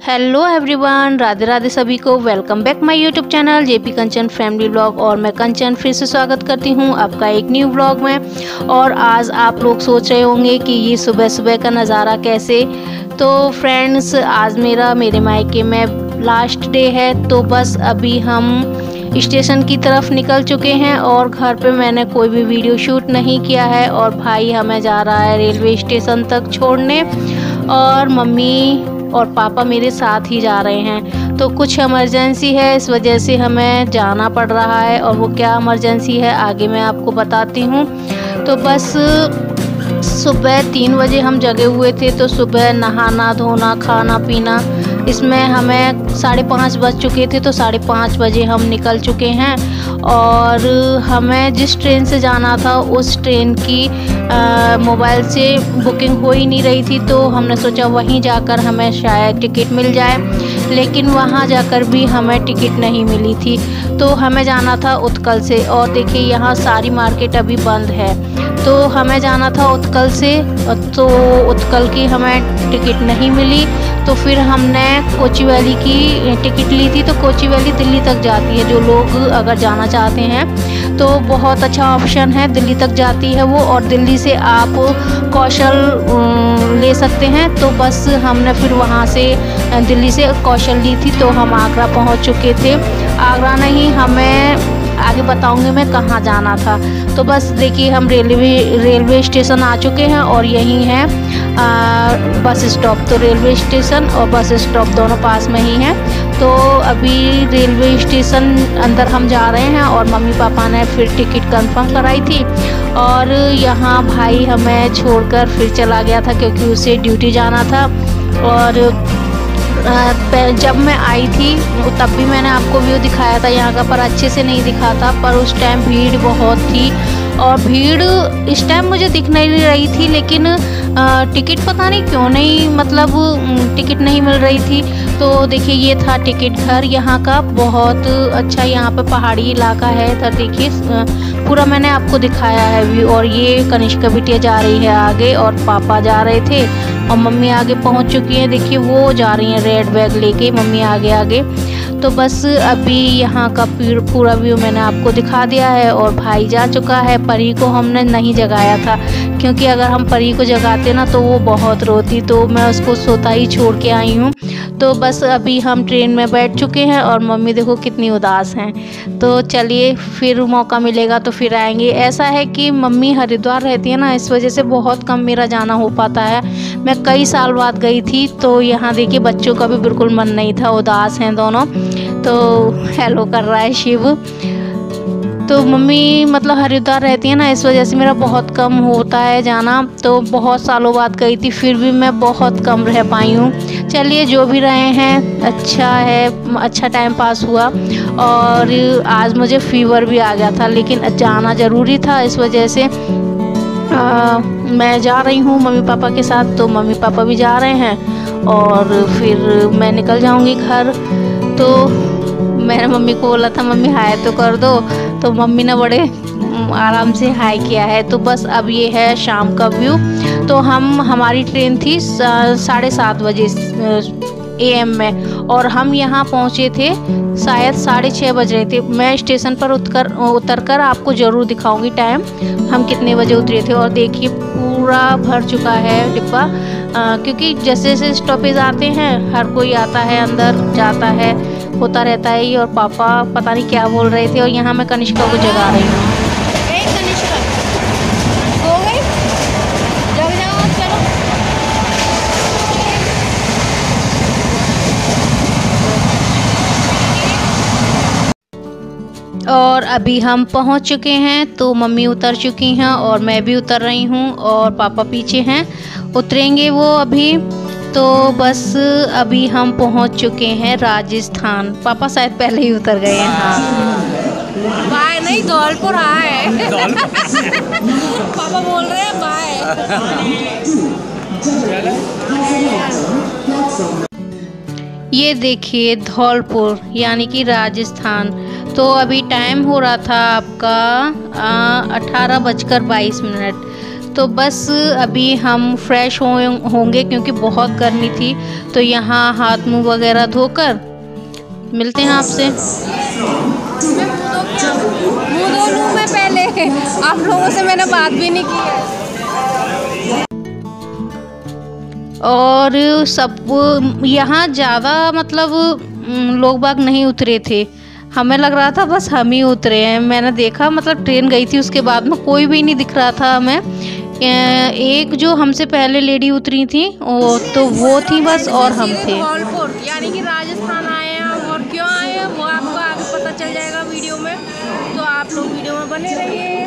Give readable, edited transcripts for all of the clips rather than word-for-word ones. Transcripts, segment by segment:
Hello everyone, Radhe Radhe सभी को। Welcome back my YouTube channel JP Kanchan family vlog. और मैं कंचन फिर से स्वागत करती हूँ आपका एक न्यू व्लॉग में। और आज आप लोग सोच रहे होंगे कि ये सुबह सुबह का नज़ारा कैसे। तो फ्रेंड्स, आज मेरे मायके में लास्ट डे है। तो बस अभी हम स्टेशन की तरफ निकल चुके हैं और घर पे मैंने कोई भी वीडियो शूट नहीं किया है। और भाई हमें जा रहा है रेलवे स्टेशन तक छोड़ने, और मम्मी और पापा मेरे साथ ही जा रहे हैं। तो कुछ इमरजेंसी है, इस वजह से हमें जाना पड़ रहा है। और वो क्या इमरजेंसी है आगे मैं आपको बताती हूँ। तो बस सुबह 3 बजे हम जगे हुए थे। तो सुबह नहाना धोना खाना पीना, इसमें हमें 5:30 बज चुके थे। तो 5:30 बजे हम निकल चुके हैं। और हमें जिस ट्रेन से जाना था उस ट्रेन की मोबाइल से बुकिंग हो ही नहीं रही थी। तो हमने सोचा वहीं जाकर हमें शायद टिकट मिल जाए, लेकिन वहाँ जाकर भी हमें टिकट नहीं मिली थी। तो हमें जाना था उत्कल से। और देखिए यहाँ सारी मार्केट अभी बंद है। तो हमें जाना था उत्कल से, तो उत्कल की हमें टिकट नहीं मिली। तो फिर हमने कोचुवेली की टिकट ली थी। तो कोचुवेली दिल्ली तक जाती है। जो लोग अगर जाना चाहते हैं तो बहुत अच्छा ऑप्शन है, दिल्ली तक जाती है वो। और दिल्ली से आप कौशल ले सकते हैं। तो बस हमने फिर वहाँ से दिल्ली से कौशल ली थी। तो हम आगरा पहुँच चुके थे। आगरा नहीं, हमें आगे बताऊंगी मैं कहाँ जाना था। तो बस देखिए हम रेलवे स्टेशन आ चुके हैं। और यही है बस स्टॉप। तो रेलवे स्टेशन और बस स्टॉप दोनों पास में ही है। तो अभी रेलवे स्टेशन अंदर हम जा रहे हैं। और मम्मी पापा ने फिर टिकट कंफर्म कराई थी। और यहाँ भाई हमें छोड़कर फिर चला गया था, क्योंकि उसे ड्यूटी जाना था। और जब मैं आई थी तब भी मैंने आपको व्यू दिखाया था यहाँ का, पर अच्छे से नहीं दिखा था। पर उस टाइम भीड़ बहुत थी। और भीड़ इस टाइम मुझे दिख नहीं रही थी, लेकिन टिकट पता नहीं क्यों नहीं, मतलब टिकट नहीं मिल रही थी। तो देखिए ये था टिकट घर यहाँ का। बहुत अच्छा यहाँ पे पहाड़ी इलाका है। इधर देखिए पूरा मैंने आपको दिखाया है व्यू। और ये कनिष्का बिटिया जा रही है आगे, और पापा जा रहे थे, और मम्मी आगे पहुँच चुकी है। देखिए वो जा रही हैं रेड बैग लेके, मम्मी आगे आगे। तो बस अभी यहाँ का पूरा व्यू मैंने आपको दिखा दिया है। और भाई जा चुका है। परी को हमने नहीं जगाया था, क्योंकि अगर हम परी को जगाते ना तो वो बहुत रोती। तो मैं उसको सोता ही छोड़ के आई हूँ। तो बस अभी हम ट्रेन में बैठ चुके हैं। और मम्मी देखो कितनी उदास हैं। तो चलिए फिर मौका मिलेगा तो फिर आएंगे। ऐसा है कि मम्मी हरिद्वार रहती है ना, इस वजह से बहुत कम मेरा जाना हो पाता है। मैं कई साल बाद गई थी। तो यहाँ देखिए बच्चों का भी बिल्कुल मन नहीं था, उदास हैं दोनों। तो हेलो कर रहा है शिव। तो मम्मी मतलब हरिद्वार रहती है ना, इस वजह से मेरा बहुत कम होता है जाना। तो बहुत सालों बाद गई थी, फिर भी मैं बहुत कम रह पाई हूँ। चलिए जो भी रहे हैं अच्छा है, अच्छा टाइम पास हुआ। और आज मुझे फीवर भी आ गया था, लेकिन जाना ज़रूरी था, इस वजह से मैं जा रही हूँ मम्मी पापा के साथ। तो मम्मी पापा भी जा रहे हैं और फिर मैं निकल जाऊँगी घर। तो मैंने मम्मी को बोला था मम्मी हाय तो कर दो। तो मम्मी ने बड़े आराम से हाय किया है। तो बस अब ये है शाम का व्यू। तो हमारी ट्रेन थी 7:30 बजे AM में, और हम यहाँ पहुँचे थे शायद 6:30 बज रहे थे। मैं स्टेशन पर उतर कर आपको ज़रूर दिखाऊंगी टाइम हम कितने बजे उतरे थे। और देखिए पूरा भर चुका है डिब्बा, क्योंकि जैसे जैसे स्टॉपेज आते हैं हर कोई आता है अंदर जाता है, होता रहता है। और पापा पता नहीं क्या बोल रहे थे। और यहाँ मैं कनिष्का को जगा रही हूँ। और अभी हम पहुंच चुके हैं। तो मम्मी उतर चुकी हैं और मैं भी उतर रही हूं, और पापा पीछे हैं, उतरेंगे वो अभी। तो बस अभी हम पहुंच चुके हैं राजस्थान। पापा शायद पहले ही उतर गए हैं। हाँ बाय नहीं, धौलपुर आए पापा बोल रहे हैं बाय। ये देखिए धौलपुर यानी कि राजस्थान। तो अभी टाइम हो रहा था आपका 18:22। तो बस अभी हम फ्रेश होंगे क्योंकि बहुत गर्मी थी। तो यहाँ हाथ मुंह वगैरह धोकर मिलते हैं आपसे। मुँह धो लूँ मैं पहले, आप लोगों से मैंने बात भी नहीं की है। और सब यहाँ ज़्यादा मतलब लोग बाग नहीं उतरे थे, हमें लग रहा था बस हम ही उतरे हैं। मैंने देखा मतलब ट्रेन गई थी उसके बाद में कोई भी नहीं दिख रहा था हमें। एक जो हमसे पहले लेडी उतरी थी तो वो थी बस, और हम थे। धौलपुर यानी कि राजस्थान आए हैं हम, और क्यों आए हैं वो आपको आगे पता चल जाएगा वीडियो में, तो आप लोग वीडियो में बने रहिए।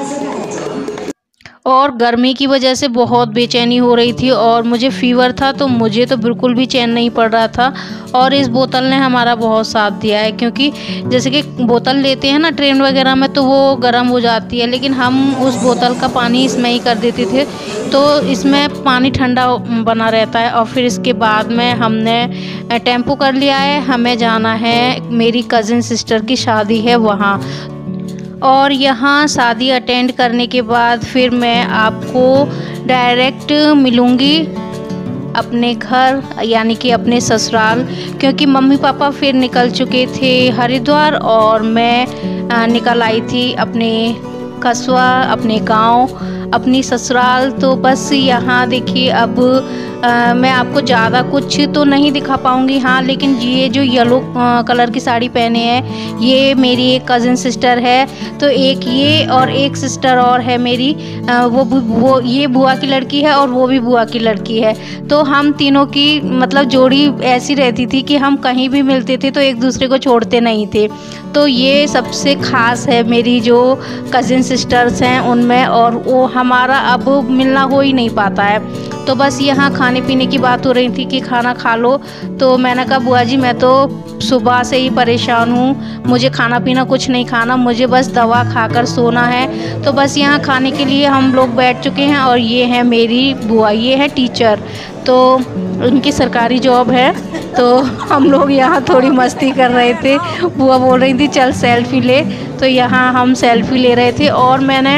और गर्मी की वजह से बहुत बेचैनी हो रही थी और मुझे फीवर था, तो मुझे तो बिल्कुल भी चैन नहीं पड़ रहा था। और इस बोतल ने हमारा बहुत साथ दिया है, क्योंकि जैसे कि बोतल लेते हैं ना ट्रेन वगैरह में तो वो गर्म हो जाती है, लेकिन हम उस बोतल का पानी इसमें ही कर देते थे, तो इसमें पानी ठंडा बना रहता है। और फिर इसके बाद में हमने टेम्पो कर लिया है, हमें जाना है, मेरी कज़िन सिस्टर की शादी है वहाँ। और यहाँ शादी अटेंड करने के बाद फिर मैं आपको डायरेक्ट मिलूँगी अपने घर, यानी कि अपने ससुराल, क्योंकि मम्मी पापा फिर निकल चुके थे हरिद्वार और मैं निकल आई थी अपने कस्बा, अपने गांव, अपनी ससुराल। तो बस यहाँ देखिए अब मैं आपको ज़्यादा कुछ तो नहीं दिखा पाऊँगी, हाँ, लेकिन ये जो येलो कलर की साड़ी पहने हैं ये मेरी एक कज़िन सिस्टर है। तो एक ये और एक सिस्टर और है मेरी, वो ये बुआ की लड़की है और वो भी बुआ की लड़की है। तो हम तीनों की मतलब जोड़ी ऐसी रहती थी कि हम कहीं भी मिलते थे तो एक दूसरे को छोड़ते नहीं थे। तो ये सबसे ख़ास है मेरी जो कज़िन सिस्टर्स हैं उनमें, और वो हमारा अब मिलना हो ही नहीं पाता है। तो बस यहाँ खाने पीने की बात हो रही थी कि खाना खा लो, तो मैंने कहा बुआ जी मैं तो सुबह से ही परेशान हूँ, मुझे खाना पीना कुछ नहीं खाना, मुझे बस दवा खाकर सोना है। तो बस यहाँ खाने के लिए हम लोग बैठ चुके हैं। और ये है मेरी बुआ, ये है टीचर, तो उनकी सरकारी जॉब है। तो हम लोग यहाँ थोड़ी मस्ती कर रहे थे, बुआ बोल रही थी चल सेल्फी ले, तो यहाँ हम सेल्फी ले रहे थे। और मैंने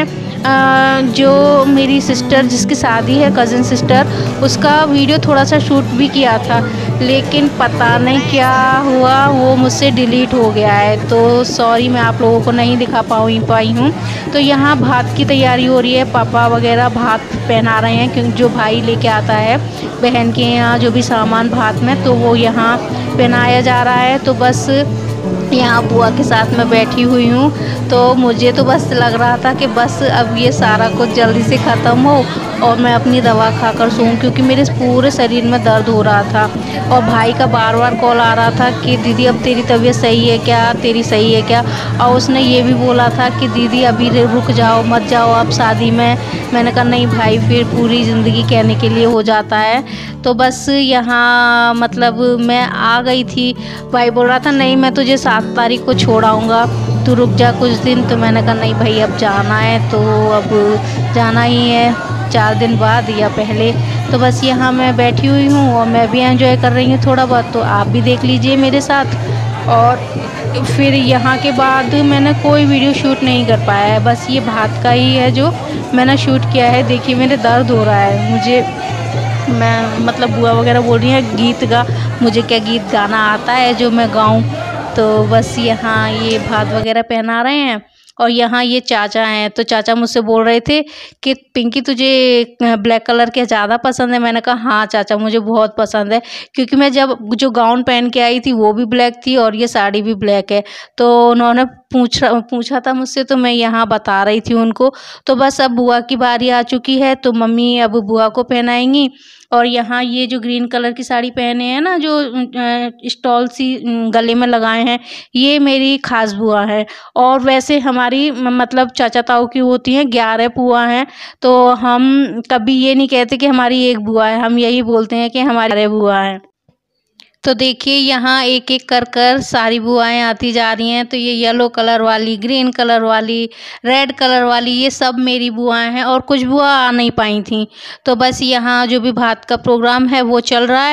जो मेरी सिस्टर जिसकी शादी है, कज़िन सिस्टर, उसका वीडियो थोड़ा सा शूट भी किया था, लेकिन पता नहीं क्या हुआ वो मुझसे डिलीट हो गया है। तो सॉरी, मैं आप लोगों को नहीं दिखा पाई हूँ। तो यहाँ भात की तैयारी हो रही है, पापा वगैरह भात पहना रहे हैं, क्योंकि जो भाई लेके आता है बहन के यहाँ जो भी सामान भात में, तो वो यहाँ पहनाया जा रहा है। तो बस यहाँ बुआ के साथ मैं बैठी हुई हूँ, तो मुझे तो बस लग रहा था कि बस अब ये सारा कुछ जल्दी से ख़त्म हो और मैं अपनी दवा खाकर सोऊं, क्योंकि मेरे पूरे शरीर में दर्द हो रहा था। और भाई का बार बार कॉल आ रहा था कि दीदी अब तेरी तबीयत सही है क्या, तेरी सही है क्या। और उसने ये भी बोला था कि दीदी अभी रुक जाओ, मत जाओ अब शादी में। मैंने कहा नहीं भाई, फिर पूरी ज़िंदगी कहने के लिए हो जाता है। तो बस यहाँ मतलब मैं आ गई थी, भाई बोल रहा था नहीं मैं तुझे 7 तारीख को छोड़ आऊँगा, तू रुक जा कुछ दिन। तो मैंने कहा नहीं भाई अब जाना है, तो अब जाना ही है 4 दिन बाद या पहले। तो बस यहाँ मैं बैठी हुई हूँ और मैं भी एंजॉय कर रही हूँ थोड़ा बहुत, तो आप भी देख लीजिए मेरे साथ। और फिर यहाँ के बाद मैंने कोई वीडियो शूट नहीं कर पाया है, बस ये भात का ही है जो मैंने शूट किया है। देखिए मेरे दर्द हो रहा है, मुझे मैं मतलब बुआ वगैरह बोल रही है गीत गा, मुझे क्या गीत गाना आता है जो मैं गाऊं। तो बस यहाँ ये भात वगैरह पहना रहे हैं। और यहाँ ये चाचा हैं, तो चाचा मुझसे बोल रहे थे कि पिंकी तुझे ब्लैक कलर के ज़्यादा पसंद है। मैंने कहा हाँ चाचा मुझे बहुत पसंद है, क्योंकि मैं जब जो गाउन पहन के आई थी वो भी ब्लैक थी और ये साड़ी भी ब्लैक है। तो उन्होंने पूछा था मुझसे, तो मैं यहाँ बता रही थी उनको। तो बस अब बुआ की बारी आ चुकी है, तो मम्मी अब बुआ को पहनाएंगी। और यहाँ ये जो ग्रीन कलर की साड़ी पहने हैं ना, जो स्टॉल सी गले में लगाए हैं, ये मेरी खास बुआ है। और वैसे हमारी मतलब चाचा ताऊ की होती हैं 11 बुआ हैं, तो हम कभी ये नहीं कहते कि हमारी एक बुआ है, हम यही बोलते हैं कि हमारी 11 बुआ हैं। तो देखिए यहाँ एक एक कर सारी बुआएं आती जा रही हैं। तो ये येलो कलर वाली, ग्रीन कलर वाली, रेड कलर वाली, ये सब मेरी बुआएं हैं, और कुछ बुआ आ नहीं पाई थी। तो बस यहाँ जो भी भात का प्रोग्राम है वो चल रहा है।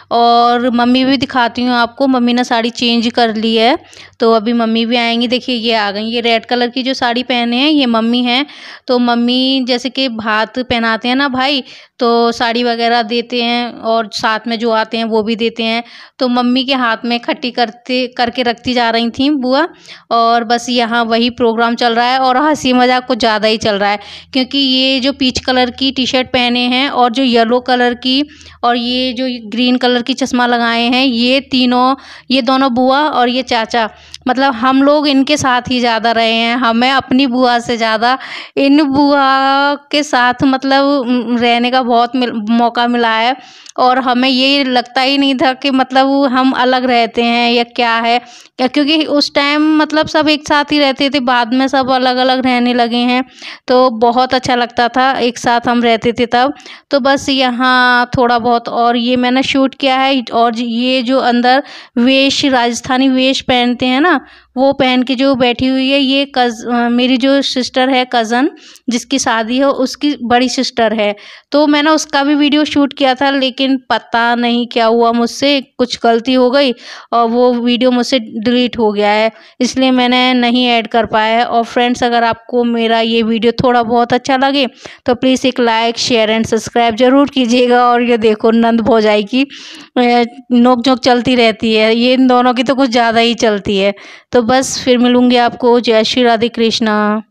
और मम्मी भी दिखाती हूँ आपको। मम्मी ने साड़ी चेंज कर ली है, तो अभी मम्मी भी आएंगी। देखिए ये आ गई। ये रेड कलर की जो साड़ी पहने हैं ये मम्मी हैं। तो मम्मी जैसे कि भात पहनाते हैं ना भाई, तो साड़ी वगैरह देते हैं और साथ में जो आते हैं वो भी देते हैं। तो मम्मी के हाथ में खट्टी करके रखती जा रही थी बुआ। और बस यहाँ वही प्रोग्राम चल रहा है और हंसी मजाक कुछ ज़्यादा ही चल रहा है, क्योंकि ये जो पीच कलर की टी शर्ट पहने हैं और जो येलो कलर की और ये जो ग्रीन कलर की चश्मा लगाए हैं, ये दोनों बुआ और ये चाचा, मतलब हम लोग इनके साथ ही ज़्यादा रहे हैं। हमें अपनी बुआ से ज़्यादा इन बुआ के साथ मतलब रहने का बहुत मौका मिला है। और हमें ये लगता ही नहीं था कि मतलब हम अलग रहते हैं या क्या है, क्योंकि उस टाइम मतलब सब एक साथ ही रहते थे। बाद में सब अलग अलग रहने लगे हैं, तो बहुत अच्छा लगता था एक साथ हम रहते थे तब। तो बस यहाँ थोड़ा बहुत और ये मैंने शूट किया है। और ये जो अंदर वेश, राजस्थानी वेश पहनते हैं ना, वो पहन के जो बैठी हुई है, ये मेरी जो सिस्टर है, कज़न जिसकी शादी है, उसकी बड़ी सिस्टर है। तो मैंने उसका भी वीडियो शूट किया था, लेकिन पता नहीं क्या हुआ, मुझसे कुछ गलती हो गई और वो वीडियो मुझसे डिलीट हो गया है, इसलिए मैंने नहीं ऐड कर पाया है। और फ्रेंड्स, अगर आपको मेरा ये वीडियो थोड़ा बहुत अच्छा लगे तो प्लीज़ एक लाइक, शेयर एंड सब्सक्राइब ज़रूर कीजिएगा। और ये देखो नंद भौजाई की नोक झोंक चलती रहती है, ये इन दोनों की तो कुछ ज़्यादा ही चलती है। तो बस फिर मिलूंगी आपको। जय श्री राधे कृष्णा।